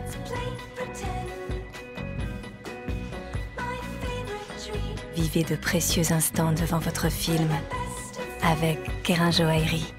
Vivez de précieux instants devant votre film avec Keirin Joaillerie.